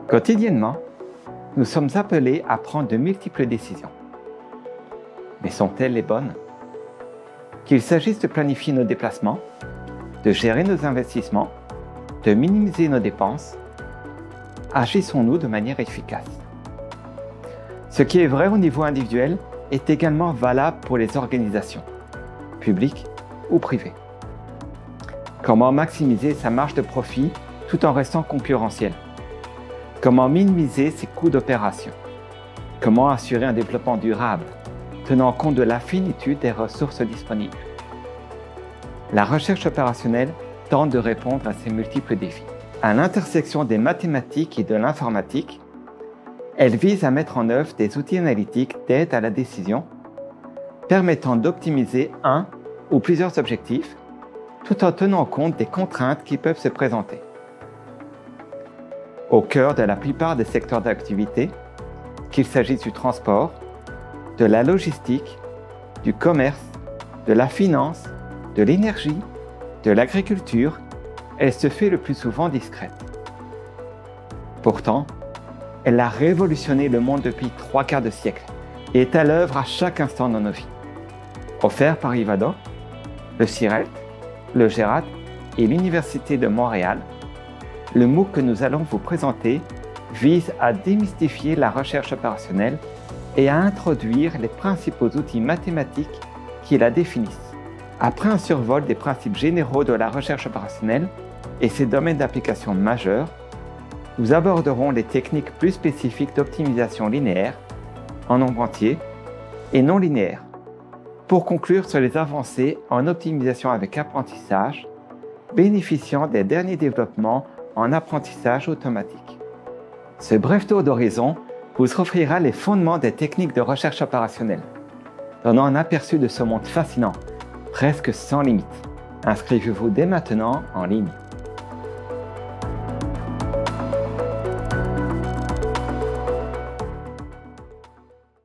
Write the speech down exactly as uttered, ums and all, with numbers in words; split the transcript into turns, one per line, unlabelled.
Quotidiennement, nous sommes appelés à prendre de multiples décisions. Mais sont-elles les bonnes? Qu'il s'agisse de planifier nos déplacements, de gérer nos investissements, de minimiser nos dépenses, agissons-nous de manière efficace? Ce qui est vrai au niveau individuel est également valable pour les organisations, publiques ou privées. Comment maximiser sa marge de profit tout en restant concurrentiel? Comment minimiser ses coûts d'opération? Comment assurer un développement durable, tenant compte de la finitude des ressources disponibles? La recherche opérationnelle tente de répondre à ces multiples défis. À l'intersection des mathématiques et de l'informatique, elle vise à mettre en œuvre des outils analytiques d'aide à la décision, permettant d'optimiser un ou plusieurs objectifs, tout en tenant compte des contraintes qui peuvent se présenter. Au cœur de la plupart des secteurs d'activité, qu'il s'agisse du transport, de la logistique, du commerce, de la finance, de l'énergie, de l'agriculture, elle se fait le plus souvent discrète. Pourtant, elle a révolutionné le monde depuis trois quarts de siècle et est à l'œuvre à chaque instant dans nos vies. Offert par Ivado, le CIRELT, le GERAT et l'Université de Montréal, le MOOC que nous allons vous présenter vise à démystifier la recherche opérationnelle et à introduire les principaux outils mathématiques qui la définissent. Après un survol des principes généraux de la recherche opérationnelle et ses domaines d'application majeurs, nous aborderons les techniques plus spécifiques d'optimisation linéaire, en nombre entier, et non linéaire, pour conclure sur les avancées en optimisation avec apprentissage, bénéficiant des derniers développements en apprentissage automatique. Ce bref tour d'horizon vous offrira les fondements des techniques de recherche opérationnelle, donnant un aperçu de ce monde fascinant, presque sans limite. Inscrivez-vous dès maintenant en ligne.